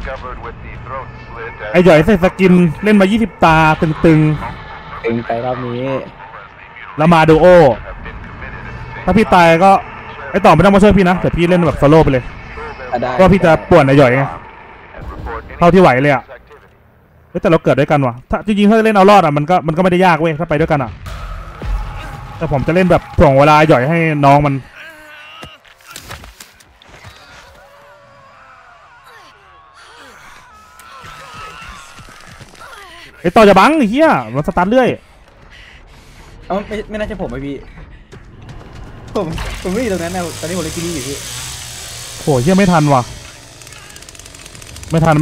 ไอ้หย่อยใส่สกินเล่นมา20 ตาตึงตึงไปรอบนี้ๆแล้วมาดูโอถ้าพี่ตายก็ไอ้ต่อไม่ต้องมาช่วยพี่นะแต่พี่เล่นแบบโซโล่ไปเลยเพราะพี่จะป่วนไอ้หย่อยไงเท่าที่ไหวเลยอ่ะแต่เราเกิดด้วยกันวะถ้าจริงๆถ้าจะเล่นเอารอดอ่ะมันก็ไม่ได้ยากเว้ยถ้าไปด้วยกันอ่ะแต่ผมจะเล่นแบบถ่วงเวลาหย่อยให้น้องมันไอ้ต่อจะบังไอ้เหี้ยมันสตาร์ทเรื่อยไม่น่าจะผมไอพี่ผมไม่อยู่ตรงนั้นนะตอนนี้ผมเล่นที่นี่อยู่พี่โหเหี้ยไม่ทันว่ะไม่ทัน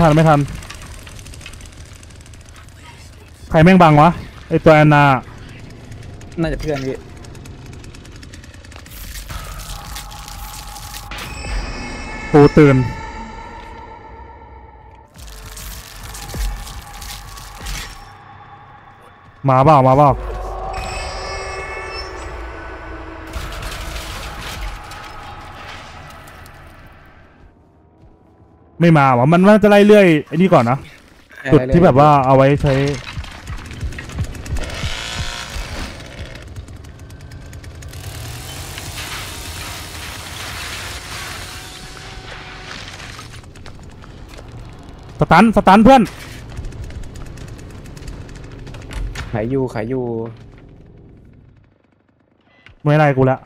ใครแม่งบังวะไอตัวแอนนาน่าจะเพื่อนพี่ปูตื่นมาเปล่าไม่มาวะมันจะไล่เรื่อยไอ้นี่ก่อนนะจุดที่แบบว่าเอาไว้ใช้สตันเพื่อนขายอยู่ไม่ไรกูละ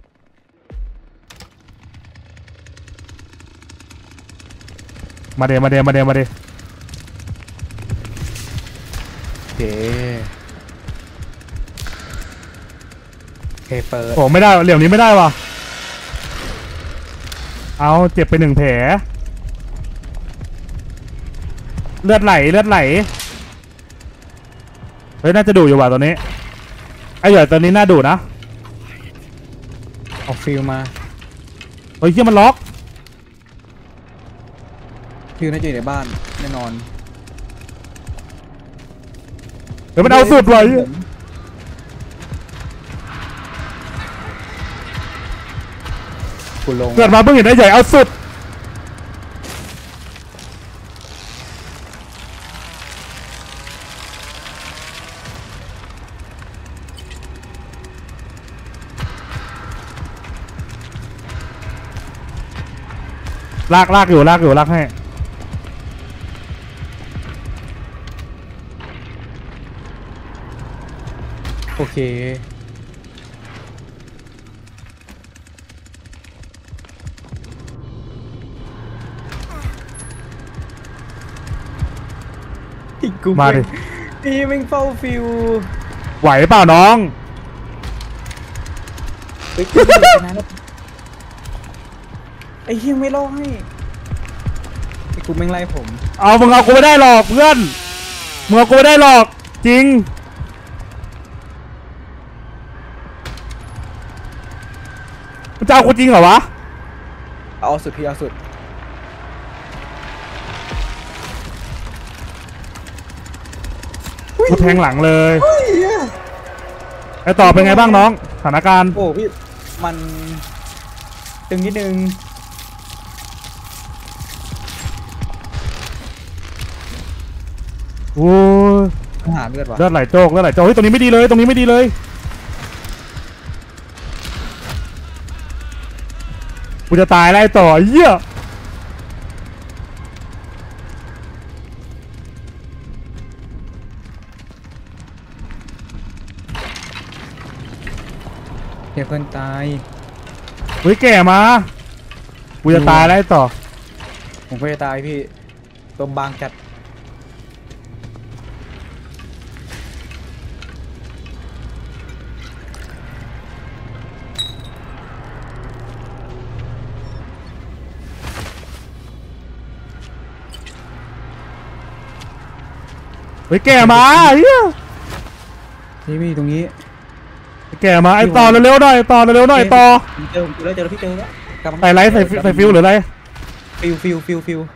มาเดโอเคเปิดโอ้ไม่ได้เหลี่ยมนี้ไม่ได้ว่ะเอาเจ็บไป1 แผลเลือดไหลเฮ้ยน่าจะดูอยู่ว่ะตอนนี้ไอ้หย่อยตอนนี้น่าดูนะออกฟิลมาเฮ้ยเหี้ยมันล็อกฟิลน่าจะอยู่ในบ้านแน่นอนเดี๋ยวมันเอาสุดเลยกูลงเกิดมาเพิ่งเห็นไอ้หย่อยเอาสุดลากอยู่ให้โอเคมาดินี่แม่งเฝ้าฟิวไหวเปล่าน้องไอ้เฮียไม่รอให้ไอ้กูแม่งไล่ผมเอามึงเอากูไม่ได้หรอกเพื่อนมึงเอากูไม่ได้หรอกจริงมึงจะเอากูจริงเหรอวะเอาสุดพี่เอาสุดกูแทงหลังเลยไอ้ต่อเป็นไงบ้างน้องสถานการณ์โอ้พี่มันตึงนิดนึงโอ้หาเลือดวะเลือดไหลโจกเฮ้ยตรงนี้ไม่ดีเลยกูจะตายแล้วต่อเหี้ยเพื่อนตายเฮ้ยแก่มากูจะตายแล้วต่อผมก็จะตายพี่ตัวบางจัดเฮ้ยแก่มาเฮียนี่มีตรงนี้แก่มาไอต่อเร็วๆหน่อยต่อเจอพี่เจอแล้วใส่ไลท์ใส่ฟิวหรืออะไรฟิว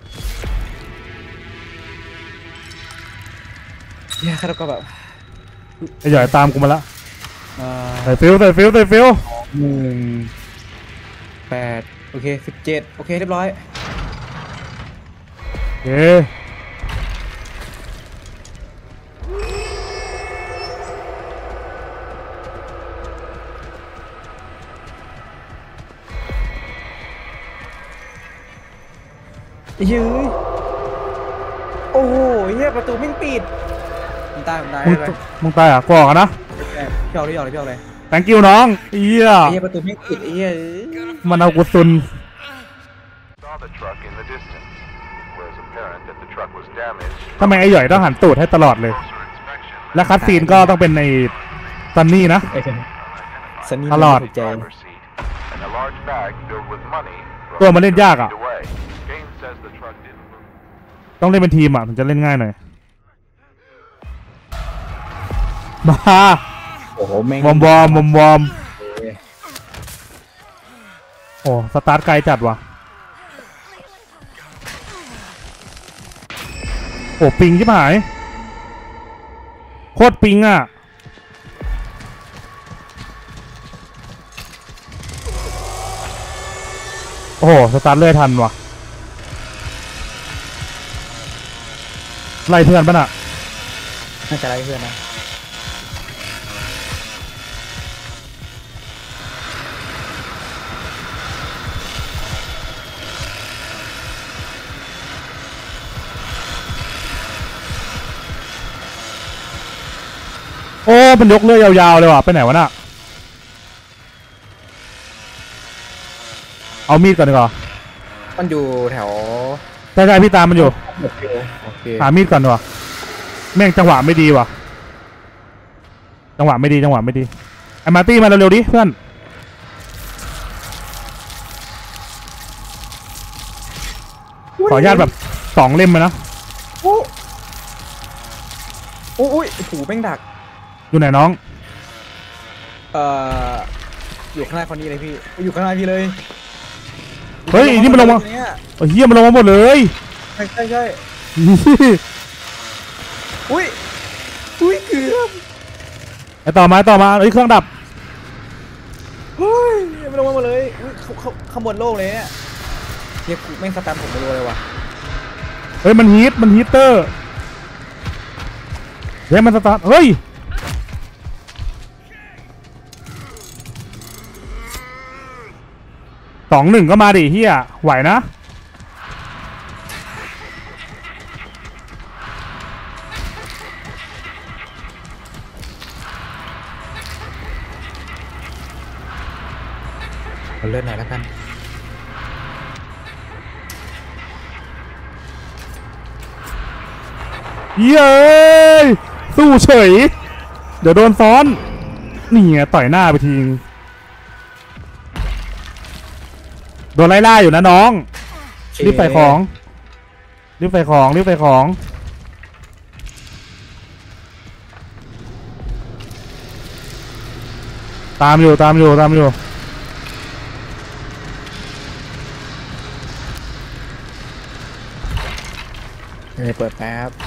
เนี่ยครับก็แบบไอหย่อยตามกูมาละใส่ฟิว 8โอเค17โอเคเรียบร้อยเอ๊ะเฮ้ยโอ้โหเฮียประตูไม่ปิดมึงตายไปมึงตายอ่ะกูออกอะนะพี่เอาเลยพี่เอาเลยพี่เอาเลย thank you น้องเฮียเฮียประตูไม่ปิดเฮียมันเอากูซุน Saw the truck in the distance. It was apparent that the truck was damaged. ทำไมไอ้หย่อยต้องหันตูดให้ตลอดเลย Closer inspection และคัดซีนก็ต้องเป็นในซันนี่นะสันนี่ตลอดถูกใจ driver's seat and a large bag filled with money. ตัวมันเล่นยากอ่ะ away. Gaines says the truck didn't move. ต้องเล่นเป็นทีมอ่ะถึงจะเล่นง่ายหน่อย มาโอ้โหแม่งวอร์มโอ้สตาร์ทไกลจัดว่ะโอ้ปิงชิบหายโคตรปิงอ่ะโอ้โหสตาร์ทเลื่อยทันว่ะไล่เพื่อนป่ะน่ะน่าจะไล่เพื่อนนะโอ้มันยกเลื่อยยาวๆเลยว่ะไปไหนวะน่ะเอามีดก่อนดีกว่ามันอยู่แถวใช่ๆพี่ตามมันอยู่โอเคหามีดก่อนดีกว่าแม่งจังหวะไม่ดีว่ะจังหวะไม่ดีไอ้มาร์ตี้มาเร็วๆดิเพื่อนขออนุญาตแบบ2 เล่มมานะโอ้โอ้ยถูแม่งดักอยู่ไหนน้องอยู่ข้างหน้าคนนี้เลยพี่อยู่ข้างหน้าพี่เลยเฮ้ยนี่มันลงมาเนี่ยเฮียมันลงมาหมดเลยใช่อุ้ยเกือบไอ้ต่อมาเฮ้ยเครื่องดับเฮ้ยมันลงมาหมดเลยอุ้ยเขาขบวนโลกเลยเนี่ยเฮียกูแม่งสตาร์ทผมไม่รู้เลยว่ะเฮ้ยมันฮีทเตอร์เฮ้ยมันสตาร์ทเฮ้ย2-1ก็มาดิเฮียไหวนะเอาเลื่อนหน่อยแล้วกันเย้ยสู้เฉยเดี๋ยวโดนซ้อนนี่ไงต่อยหน้าไปทีโดนไล่ล่าอยู่นะน้องรีบใส่ของตามอยู่เปิดแป๊บ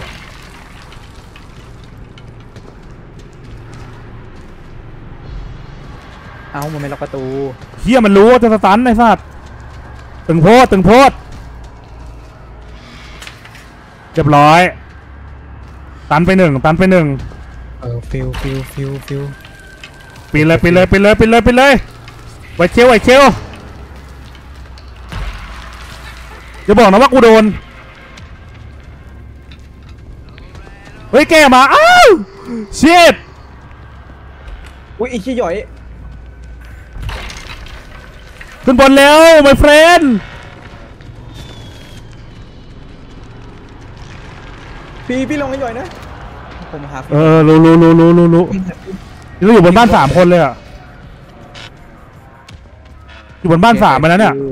เอ้ามันไม่ล็อกประตูเฮียมันรู้ว่าจะสตันไอ้สัตว์ตึงโพดเรียบร้อยตันไปหนึ่งฟิลปีนเลยไว้เชลอย่าบอกนะว่ากูโดนเฮ้ยแกมาอ้าวชิตอุ้ยอีกขี้หย่อยขึ้นบนแล้ว my friend พี่ลงไอ้หย่อยนะผมหารู้เราอยู่บนบ้าน3 คนเลยอ่ะอยู่บนบ้าน3ไปแล้วเนี่ย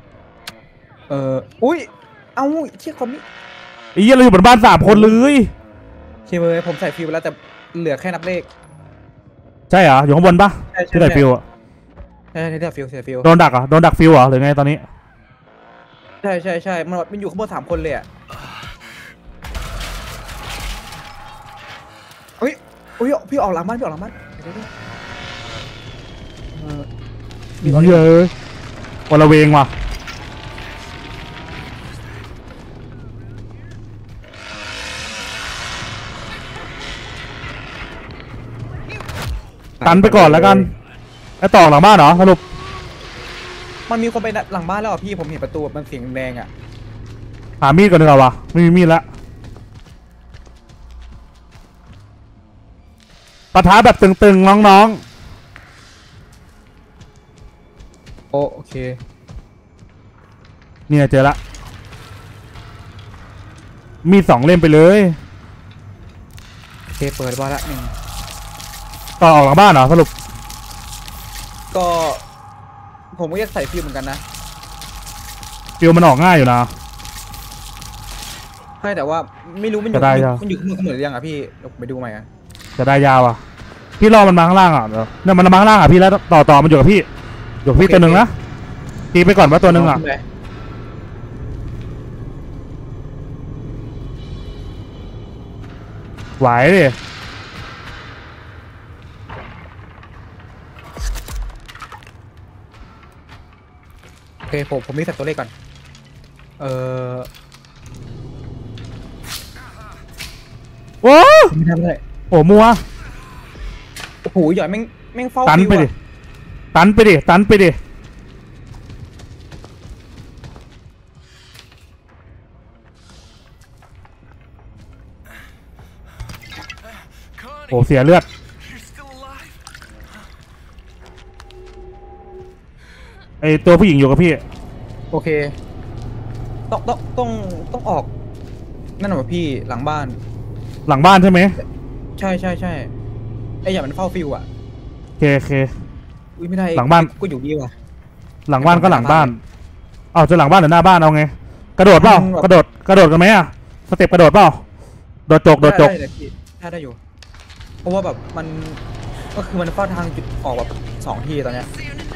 อุ้ยเอาเชี่ยคอมนี่ไอ้เหี้ยเราอยู่บนบ้าน3 คนเลยเชี่ยเลยผมใส่ฟิวไปแล้วแต่เหลือแค่นับเลขใช่เหรออยู่ข้างบนปะที่ไหนฟิวอ่ะใช่ฟิวโดนดักฟิวเหรอหรือไงตอนนี้ใช่มันอยู่ข้างบน3 คนเลยอ่ะอุ้ยพี่ออกหลังบ้านเดี๋ยวเยอะวันละเวงว่ะตันไปก่อนแล้วกันไอ้ต่อหลังบ้านเหรอสรุปมันมีคนไปหลังบ้านแล้วอ่ะพี่ผมเห็นประตูมันเสียงแดงอ่ะหามีดก่อนดีกว่าวะไม่มีมีดละปะทะแบบตึงๆน้องๆโอเคเนี่ยเจอละมี2 เล่มไปเลยโอเคเปิดบ้านละ1 ต่อออกหลังบ้านเหรอสรุปก็ผมก็อยากใส่ฟิล์มเหมือนกันนะฟิวมันออกง่ายอยู่นะใช่แต่ว่าไม่รู้มันอยู่จะได้ยังมันอยู่ข้างบนหรือยังอ่ะพี่เดี๋ยวผมไปดูใหม่อ่ะจะได้ยาวอ่ะพี่รอมันมาข้างล่างอ่ะเดี๋ยวเนี่ยมันมาข้างล่างอ่ะพี่แล้วต่อมันอยู่กับพี่อยู่กับพี่ตัวหนึ่งนะตีไปก่อนว่าตัวหนึ่งอ่ะไหวดิโอเคผมรีเซ็ตตัวเลขก่อนโอ้ไม่ได้ไม่ได้โหมัวโอ้โหหย่อยแม่งเฝ้าตันไปดิฟิวอะตันไปดิตันไปดิโอ้เสียเลือดไอตัวผู้หญิงอยู่กับพี่โอเคต้องออกนั่นหรอพี่หลังบ้านหลังบ้านใช่ไหมใช่ไอ้หย่อยมันเฝ้าฟิวอ่ะโอเคอุ้ยไม่ได้หลังบ้านก็อยู่ดีว่ะหลังบ้านก็หลังบ้านเอาจะหลังบ้านหรือหน้าบ้านเอาไงกระโดดเปล่าแบบกระโดดกันไหมอะสเต็ปกระโดดเปล่าโดดจกได้เลยพี่ได้อยู่เพราะว่าแบบมันก็คือมันเฝ้าทางจุดออกแบบ2 ที่ตอนเนี้ย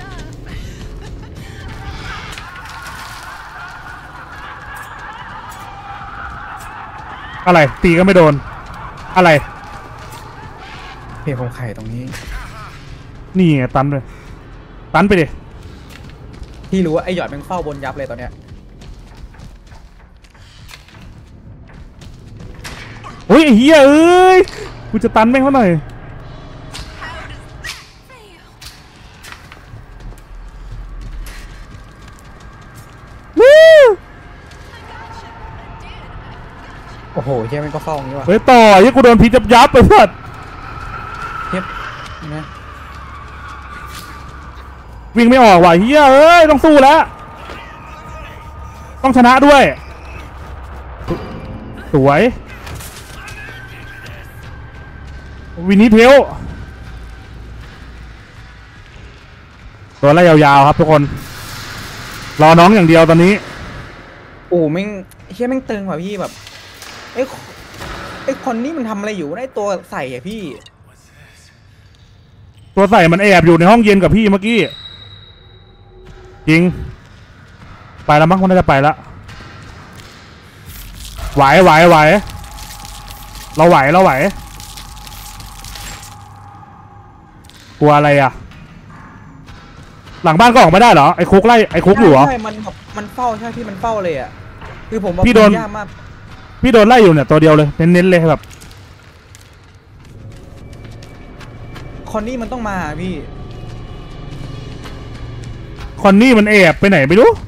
อะไรตีก็ไม่โดนอะไรเพลงของไข่ตรงนี้นี่ไงตันเลยตันไปดิพี่รู้ว่าไอ้หยอดมันเฝ้าบนยับเลยตอนเนี้ยโอ้ยไอ้เหี้ยเอ้ยกูจะตันแม่งเขาหน่อยวู้โอ้โหเฮียมันก็เฝ้าอย่างนี้ว่ะเฮ้ยต่อยังกูโดนพิษยับไปเพื่อนเฮียนะวิ่งไม่ออกว่ะเฮียเอ้ยต้องสู้แล้วต้องชนะด้วยสวยวินนี่เทลตัวไล่ยาวๆครับทุกคนรอน้องอย่างเดียวตอนนี้โอ้แม่งเฮียแม่งตึงว่ะพี่แบบไอ้คนนี้มันทำอะไรอยู่ไอ้ตัวใส่อะพี่ตัวใส่มันแอบอยู่ในห้องเย็นกับพี่เมื่อกี้จริงไปแล้วมั้งมันน่าจะไปแล้วไหวเราไหวกลัวอะไรอ่ะหลังบ้านก็ออกไม่ได้เหรอไอ้คุกไล่ไอ้คุกอยู่เหรอใช่มันเฝ้าใช่พี่มันเฝ้าเลยอ่ะคือผมว่าพี่โดนยากมากพี่โดนไล่อยู่เนี่ยตัวเดียวเลยเน้นๆเลยแบบคอนนี่มันต้องมาพี่คอนนี่มันแอบไปไหนไม่รู้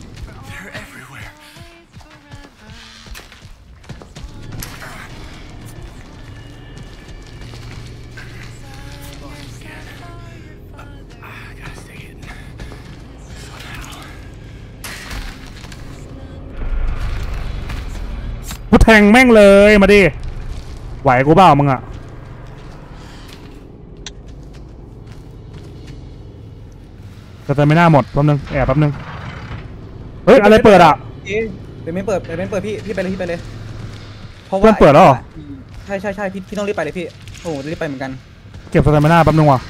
กูแทงแม่งเลยมาดิไหวกูเปล่ามึงอะแต่ไม่น่าหมดแป๊บนึงแอบแป๊บนึงเฮ้ยอะไรเปิดอ่ะเดี๋ยวไม่เปิดพี่ไปเลยเพราะเพื่ว่าอนเปิดแล้วเหรอใช่พี่ต้องรีบไปเลยพี่โอ้โหจะรีบไปเหมือนกันเก็บสเตมิน่าแป๊บนึงว่ะ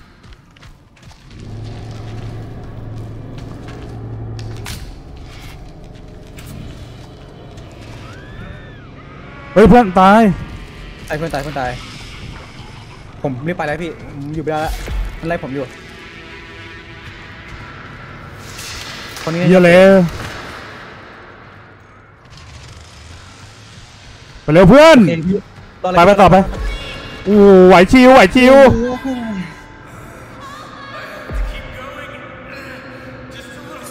เฮ้ยเพื่อนตายเพื่อนตายผมรีบไปแล้วพี่ผมอยู่ไม่ได้แล้วมันไล่ผมอยู่คนนี้เยอะเลยไปเร็วเพื่อนโอเคพี่ไปต่อไปโอ้ไหวชิว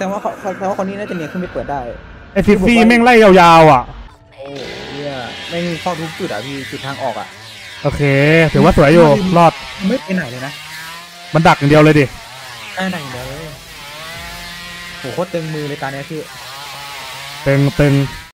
แสดงว่าคนนี้น่าจะเนียนขึ้นไปเปิดได้ไอซิซี่แม่งไล่ยาวๆอ่ะโอ้เนี่ยแม่งเฝ้าทุกจุดอ่ะพี่จุดทางออกอ่ะโอเคถือว่าสวยอยู่รอดไม่ไปไหนเลยนะมันดักอย่างเดียวเลยดิไหนเลยโหโคตรตึงมือเลยตาเนี้ยพี่ตึง